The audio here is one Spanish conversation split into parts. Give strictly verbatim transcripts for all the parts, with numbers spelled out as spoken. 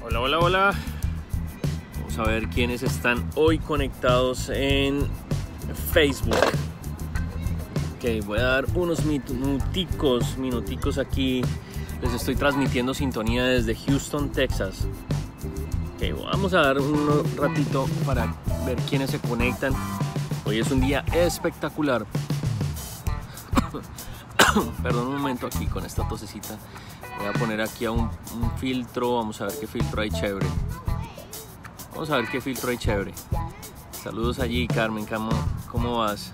Hola, hola, hola. Vamos a ver quiénes están hoy conectados en Facebook. Ok, voy a dar unos minuticos, minuticos aquí. Les estoy transmitiendo sintonía desde Houston, Texas. Ok, vamos a dar un ratito para ver quiénes se conectan. Hoy es un día espectacular. Perdón un momento aquí con esta tosecita. Voy a poner aquí a un, un filtro. Vamos a ver qué filtro hay chévere. Vamos a ver qué filtro hay chévere. Saludos allí, Carmen. ¿Cómo, cómo vas?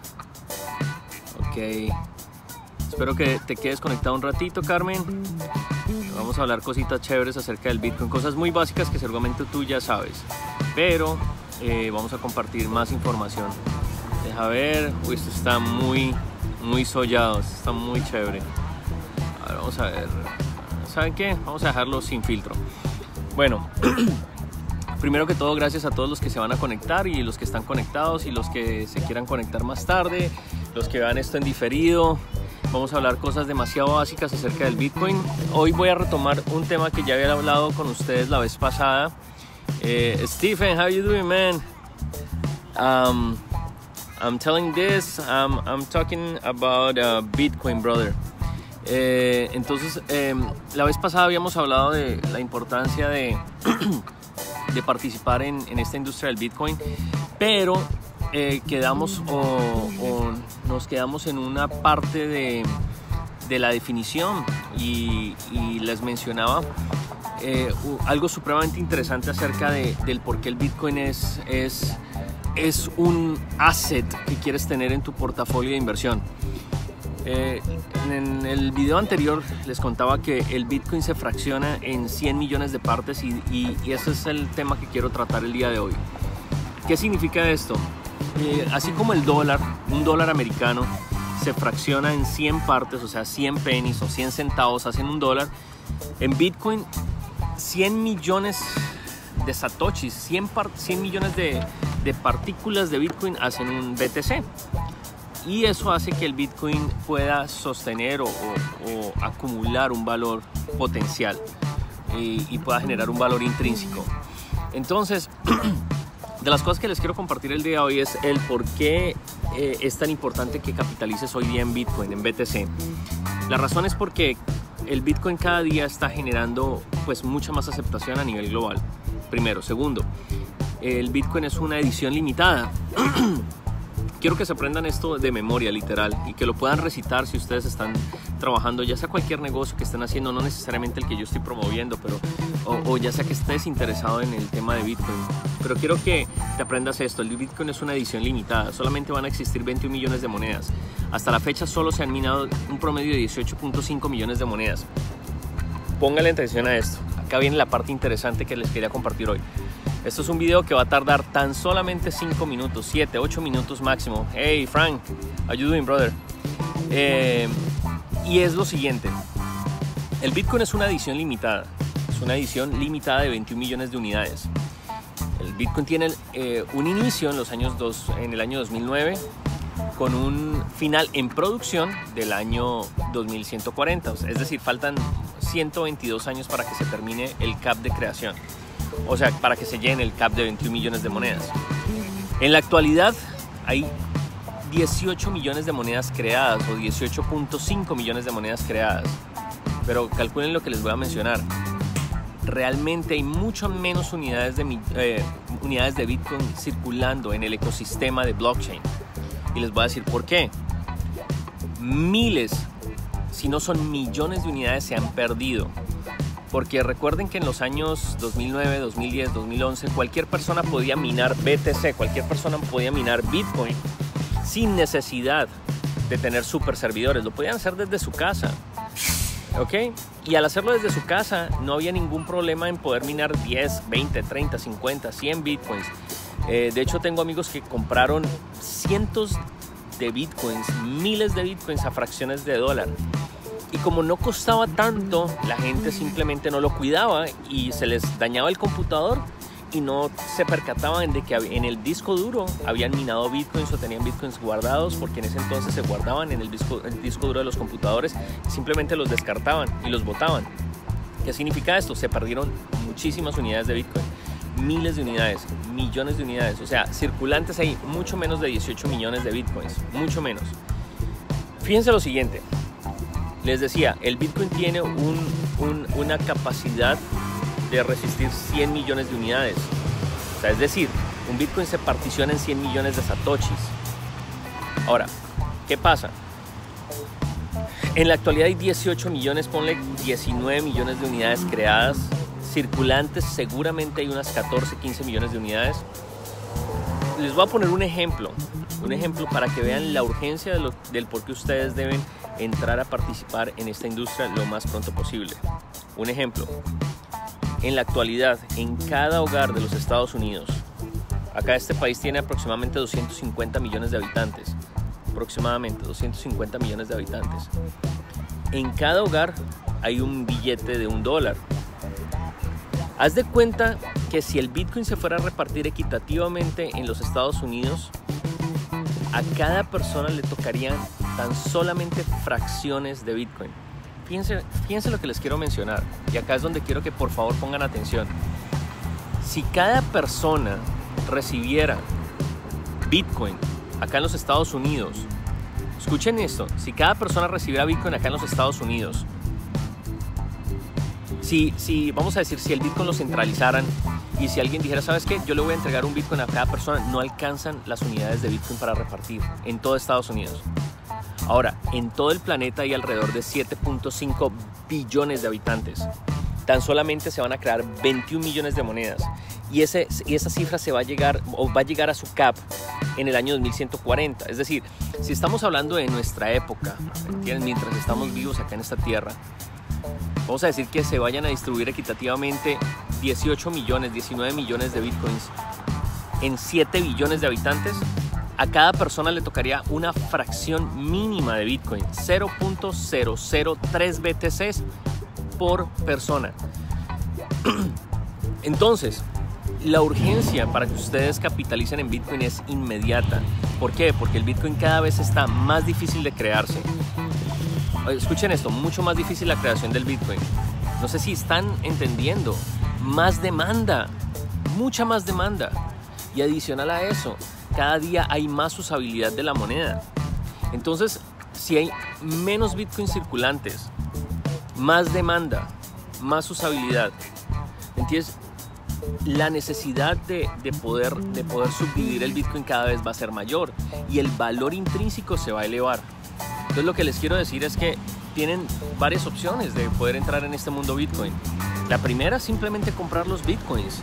Ok. Espero que te quedes conectado un ratito, Carmen. Vamos a hablar cositas chéveres acerca del Bitcoin. Cosas muy básicas que seguramente tú ya sabes. Pero eh, vamos a compartir más información. Deja ver. Uy, esto está muy, muy sollado. Esto está muy chévere. A ver, vamos a ver. ¿Saben qué? Vamos a dejarlo sin filtro. Bueno, primero que todo, gracias a todos los que se van a conectar y los que están conectados y los que se quieran conectar más tarde, los que vean esto en diferido. Vamos a hablar cosas demasiado básicas acerca del Bitcoin. Hoy voy a retomar un tema que ya había hablado con ustedes la vez pasada. Eh, Stephen, how you doing, man? Um, I'm telling this. Um, I'm talking about uh, Bitcoin, brother. Eh, entonces, eh, la vez pasada habíamos hablado de la importancia de, de participar en, en esta industria del Bitcoin, pero eh, quedamos o, o nos quedamos en una parte de, de la definición y, y les mencionaba eh, algo supremamente interesante acerca de, del por qué el Bitcoin es, es, es un asset que quieres tener en tu portafolio de inversión. Eh, en el video anterior les contaba que el Bitcoin se fracciona en cien millones de partes y, y, y ese es el tema que quiero tratar el día de hoy. ¿Qué significa esto? Eh, así como el dólar, un dólar americano se fracciona en cien partes, o sea cien pennies o cien centavos hacen un dólar, en Bitcoin cien millones de satoshis, cien, cien millones de, de partículas de Bitcoin hacen un B T C. Y eso hace que el Bitcoin pueda sostener o, o, o acumular un valor potencial y, y pueda generar un valor intrínseco. Entonces, de las cosas que les quiero compartir el día de hoy es el por qué eh, es tan importante que capitalices hoy día en Bitcoin, en B T C. La razón es porque el Bitcoin cada día está generando pues mucha más aceptación a nivel global. Primero. Segundo, el Bitcoin es una edición limitada. Quiero que se aprendan esto de memoria, literal, y que lo puedan recitar si ustedes están trabajando, ya sea cualquier negocio que estén haciendo, no necesariamente el que yo estoy promoviendo, pero o, o ya sea que estés interesado en el tema de Bitcoin. Pero quiero que te aprendas esto, el Bitcoin es una edición limitada, solamente van a existir veintiún millones de monedas. Hasta la fecha solo se han minado un promedio de dieciocho punto cinco millones de monedas. Póngale atención a esto, acá viene la parte interesante que les quería compartir hoy. Esto es un video que va a tardar tan solamente cinco minutos, siete, ocho minutos máximo. Hey Frank, how you doing, brother? Eh, y es lo siguiente. El Bitcoin es una edición limitada. Es una edición limitada de veintiún millones de unidades. El Bitcoin tiene eh, un inicio en, los años dos, en el año dos mil nueve con un final en producción del año dos mil ciento cuarenta. Es decir, faltan ciento veintidós años para que se termine el cap de creación. O sea, para que se llene el cap de veintiún millones de monedas. En la actualidad hay dieciocho millones de monedas creadas o dieciocho punto cinco millones de monedas creadas. Pero calculen lo que les voy a mencionar. Realmente hay mucho menos unidades de, eh, unidades de Bitcoin circulando en el ecosistema de blockchain. Y les voy a decir por qué. Miles, si no son millones de unidades se han perdido. Porque recuerden que en los años dos mil nueve, dos mil diez, dos mil once cualquier persona podía minar B T C, cualquier persona podía minar Bitcoin sin necesidad de tener super servidores, lo podían hacer desde su casa, ¿ok? Y al hacerlo desde su casa no había ningún problema en poder minar diez, veinte, treinta, cincuenta, cien Bitcoins. Eh, de hecho tengo amigos que compraron cientos de Bitcoins, miles de Bitcoins a fracciones de dólar. Y como no costaba tanto, la gente simplemente no lo cuidaba y se les dañaba el computador y no se percataban de que en el disco duro habían minado bitcoins o tenían bitcoins guardados, porque en ese entonces se guardaban en el disco, el disco duro de los computadores, simplemente los descartaban y los botaban. ¿Qué significa esto? Se perdieron muchísimas unidades de Bitcoin, miles de unidades, millones de unidades, o sea, circulantes hay mucho menos de dieciocho millones de Bitcoins, mucho menos. Fíjense lo siguiente, les decía, el Bitcoin tiene un, un, una capacidad de resistir cien millones de unidades, o sea, es decir, un Bitcoin se particiona en cien millones de satoshis. Ahora, ¿qué pasa? En la actualidad hay dieciocho millones, ponle diecinueve millones de unidades creadas, circulantes seguramente hay unas catorce, quince millones de unidades. Les voy a poner un ejemplo, un ejemplo para que vean la urgencia de lo, del por qué ustedes deben entrar a participar en esta industria lo más pronto posible. Un ejemplo, en la actualidad, en cada hogar de los Estados Unidos, acá este país tiene aproximadamente doscientos cincuenta millones de habitantes, aproximadamente doscientos cincuenta millones de habitantes. En cada hogar hay un billete de un dólar. Haz de cuenta que si el Bitcoin se fuera a repartir equitativamente en los Estados Unidos, a cada persona le tocarían tan solamente fracciones de Bitcoin. Fíjense, fíjense lo que les quiero mencionar, y acá es donde quiero que por favor pongan atención. Si cada persona recibiera Bitcoin acá en los Estados Unidos, escuchen esto, si cada persona recibiera Bitcoin acá en los Estados Unidos, si, si vamos a decir, si el Bitcoin lo centralizaran y si alguien dijera, ¿sabes qué? Yo le voy a entregar un Bitcoin a cada persona, no alcanzan las unidades de Bitcoin para repartir en todo Estados Unidos. Ahora, en todo el planeta hay alrededor de siete punto cinco billones de habitantes. Tan solamente se van a crear veintiún millones de monedas. Y, ese, y esa cifra se va a llegar, o va a llegar a su cap en el año dos mil ciento cuarenta. Es decir, si estamos hablando de nuestra época, ¿entienden? Mientras estamos vivos acá en esta tierra, vamos a decir que se vayan a distribuir equitativamente dieciocho millones, diecinueve millones de Bitcoins en siete billones de habitantes. A cada persona le tocaría una fracción mínima de Bitcoin, cero punto cero cero tres B T Cs por persona. Entonces, la urgencia para que ustedes capitalicen en Bitcoin es inmediata. ¿Por qué? Porque el Bitcoin cada vez está más difícil de crearse. Escuchen esto, mucho más difícil la creación del Bitcoin. No sé si están entendiendo. Más demanda, mucha más demanda. Y adicional a eso, cada día hay más usabilidad de la moneda. Entonces, si hay menos Bitcoin circulantes, más demanda, más usabilidad, ¿entiendes? La necesidad de, de, poder, de poder subdividir el Bitcoin cada vez va a ser mayor y el valor intrínseco se va a elevar. Entonces lo que les quiero decir es que tienen varias opciones de poder entrar en este mundo Bitcoin. La primera es simplemente comprar los Bitcoins.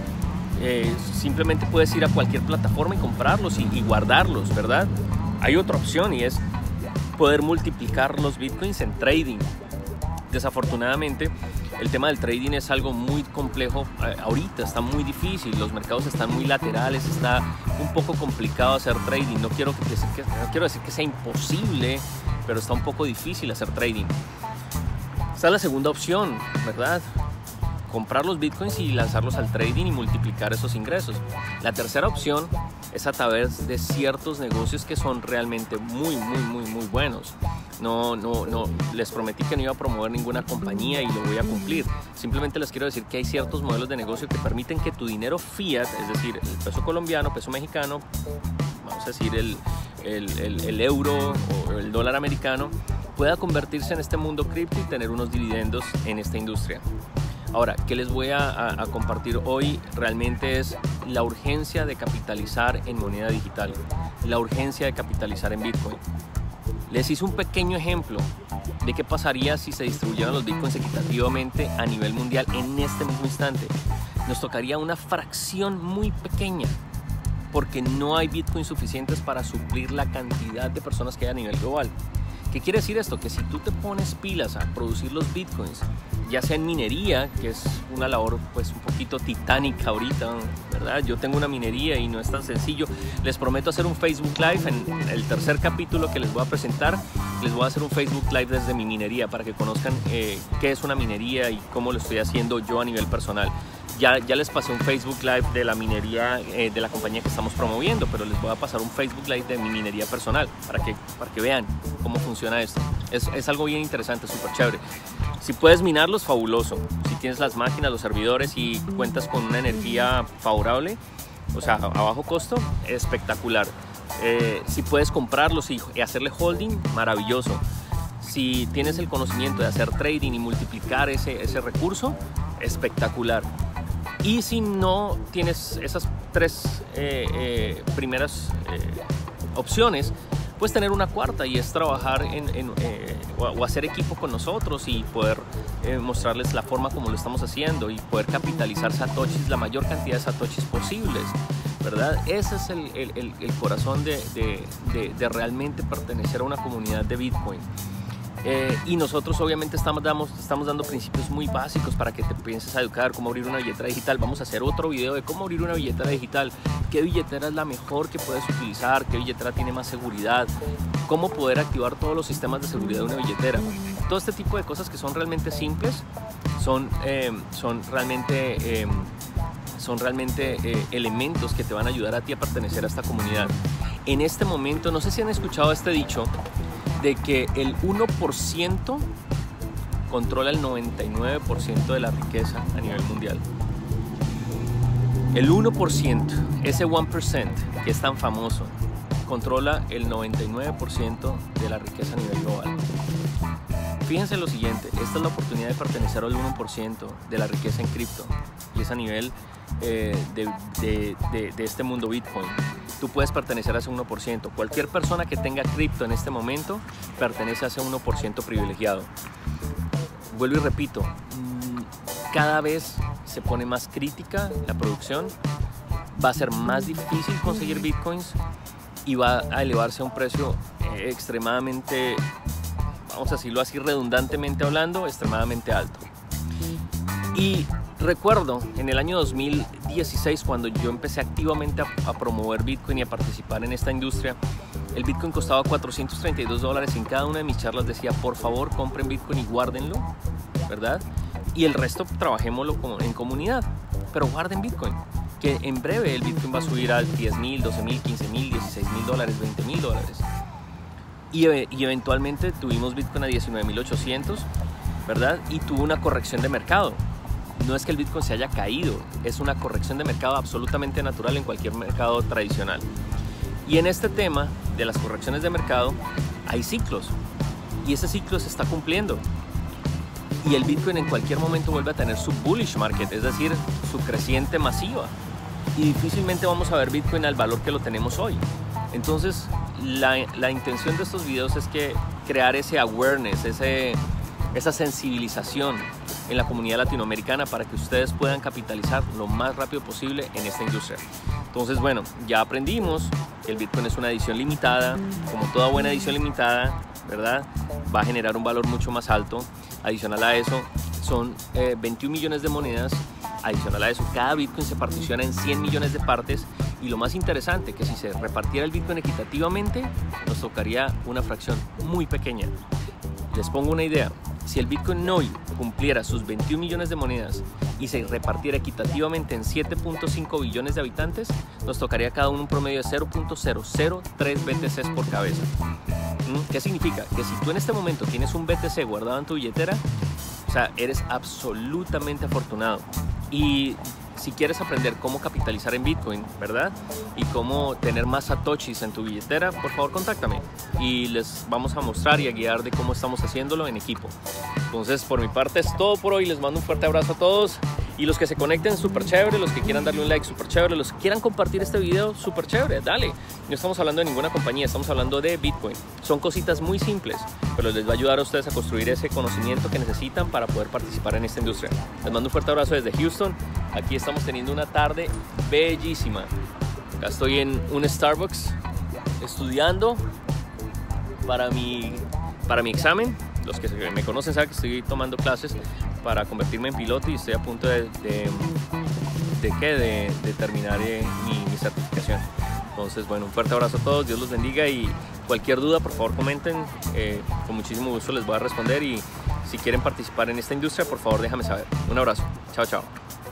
Eh, simplemente puedes ir a cualquier plataforma y comprarlos y, y guardarlos, ¿verdad? Hay otra opción y es poder multiplicar los Bitcoins en trading. Desafortunadamente, el tema del trading es algo muy complejo. Ahorita está muy difícil, los mercados están muy laterales, está un poco complicado hacer trading. No quiero, que, que, no quiero decir que sea imposible, pero está un poco difícil hacer trading. Esta es la segunda opción, ¿verdad? Comprar los Bitcoins y lanzarlos al trading y multiplicar esos ingresos. La tercera opción es a través de ciertos negocios que son realmente muy, muy, muy, muy buenos. No, no, no, les prometí que no iba a promover ninguna compañía y lo voy a cumplir. Simplemente les quiero decir que hay ciertos modelos de negocio que permiten que tu dinero fiat, es decir, el peso colombiano, peso mexicano, vamos a decir el, el, el, el euro o el dólar americano, pueda convertirse en este mundo cripto y tener unos dividendos en esta industria. Ahora, ¿qué les voy a, a, a compartir hoy? Realmente es la urgencia de capitalizar en moneda digital, la urgencia de capitalizar en Bitcoin. Les hice un pequeño ejemplo de qué pasaría si se distribuyeran los Bitcoins equitativamente a nivel mundial en este mismo instante. Nos tocaría una fracción muy pequeña porque no hay Bitcoins suficientes para suplir la cantidad de personas que hay a nivel global. ¿Qué quiere decir esto? Que si tú te pones pilas a producir los Bitcoins, ya sea en minería, que es una labor pues un poquito titánica ahorita, ¿verdad? Yo tengo una minería y no es tan sencillo. Les prometo hacer un Facebook Live en el tercer capítulo que les voy a presentar. Les voy a hacer un Facebook Live desde mi minería para que conozcan eh, qué es una minería y cómo lo estoy haciendo yo a nivel personal. Ya, ya les pasé un Facebook Live de la minería eh, de la compañía que estamos promoviendo, pero les voy a pasar un Facebook Live de mi minería personal para que, para que vean cómo funciona esto. Es, es algo bien interesante, súper chévere. Si puedes minarlos, fabuloso. Si tienes las máquinas, los servidores y cuentas con una energía favorable, o sea, a bajo costo, espectacular. Eh, si puedes comprarlos y, y hacerle holding, maravilloso. Si tienes el conocimiento de hacer trading y multiplicar ese, ese recurso, espectacular. Y si no tienes esas tres eh, eh, primeras eh, opciones, puedes tener una cuarta y es trabajar en, en, eh, o, o hacer equipo con nosotros y poder eh, mostrarles la forma como lo estamos haciendo y poder capitalizar satoshis, la mayor cantidad de satoshis posibles, ¿verdad? Ese es el, el, el, el corazón de, de, de, de realmente pertenecer a una comunidad de Bitcoin. Eh, y nosotros obviamente estamos, damos, estamos dando principios muy básicos para que te pienses a educar cómo abrir una billetera digital. Vamos a hacer otro video de cómo abrir una billetera digital, qué billetera es la mejor que puedes utilizar, qué billetera tiene más seguridad, cómo poder activar todos los sistemas de seguridad de una billetera. Todo este tipo de cosas que son realmente simples, son, eh, son realmente, eh, son realmente eh, elementos que te van a ayudar a ti a pertenecer a esta comunidad. En este momento, no sé si han escuchado este dicho, de que el uno por ciento controla el noventa y nueve por ciento de la riqueza a nivel mundial. El uno por ciento, ese uno por ciento que es tan famoso, controla el noventa y nueve por ciento de la riqueza a nivel global. Fíjense lo siguiente, esta es la oportunidad de pertenecer al uno por ciento de la riqueza en cripto y es a nivel eh, de, de, de, de este mundo Bitcoin. Tú puedes pertenecer a ese uno por ciento. Cualquier persona que tenga cripto en este momento pertenece a ese uno por ciento privilegiado. Vuelvo y repito, cada vez se pone más crítica la producción, va a ser más difícil conseguir bitcoins y va a elevarse a un precio extremadamente, vamos a decirlo así redundantemente hablando, extremadamente alto. Y recuerdo en el año dos mil dieciséis, cuando yo empecé activamente a, a promover Bitcoin y a participar en esta industria, el Bitcoin costaba cuatrocientos treinta y dos dólares y en cada una de mis charlas decía, por favor, compren Bitcoin y guárdenlo, ¿verdad? Y el resto trabajémoslo en comunidad, pero guarden Bitcoin, que en breve el Bitcoin va a subir a diez mil, doce mil, quince mil, dieciséis mil dólares, veinte mil dólares. Y, y eventualmente tuvimos Bitcoin a diecinueve mil ochocientos, ¿verdad? Y tuvo una corrección de mercado. No es que el Bitcoin se haya caído, es una corrección de mercado absolutamente natural en cualquier mercado tradicional. Y en este tema de las correcciones de mercado hay ciclos y ese ciclo se está cumpliendo. Y el Bitcoin en cualquier momento vuelve a tener su bullish market, es decir, su creciente masiva. Y difícilmente vamos a ver Bitcoin al valor que lo tenemos hoy. Entonces, la, la intención de estos videos es que crear ese awareness, ese, esa sensibilización en la comunidad latinoamericana para que ustedes puedan capitalizar lo más rápido posible en esta industria. Entonces, bueno, ya aprendimos que el Bitcoin es una edición limitada, como toda buena edición limitada, ¿verdad? Va a generar un valor mucho más alto. Adicional a eso, son eh, veintiún millones de monedas. Adicional a eso, cada Bitcoin se particiona en cien millones de partes. Y lo más interesante, que si se repartiera el Bitcoin equitativamente, nos tocaría una fracción muy pequeña. Les pongo una idea. Si el Bitcoin hoy cumpliera sus veintiún millones de monedas y se repartiera equitativamente en siete punto cinco billones de habitantes, nos tocaría cada uno un promedio de cero punto cero cero tres B T Cs por cabeza. ¿Qué significa? Que si tú en este momento tienes un B T C guardado en tu billetera, o sea, eres absolutamente afortunado. Y si quieres aprender cómo capitalizar en Bitcoin, ¿verdad? Y cómo tener más satoshis en tu billetera, por favor contáctame y les vamos a mostrar y a guiar de cómo estamos haciéndolo en equipo. Entonces, por mi parte es todo por hoy. Les mando un fuerte abrazo a todos. Y los que se conecten, súper chévere. Los que quieran darle un like, súper chévere. Los que quieran compartir este video, súper chévere. Dale. No estamos hablando de ninguna compañía, estamos hablando de Bitcoin. Son cositas muy simples, pero les va a ayudar a ustedes a construir ese conocimiento que necesitan para poder participar en esta industria. Les mando un fuerte abrazo desde Houston. Aquí estamos teniendo una tarde bellísima. Acá estoy en un Starbucks estudiando para mi, para mi examen. Los que me conocen saben que estoy tomando clases para convertirme en piloto y estoy a punto de, de, de, ¿qué? de, de terminar eh, mi, mi certificación. Entonces, bueno, un fuerte abrazo a todos, Dios los bendiga y cualquier duda, por favor comenten, eh, con muchísimo gusto les voy a responder y si quieren participar en esta industria, por favor déjame saber. Un abrazo, chao, chao.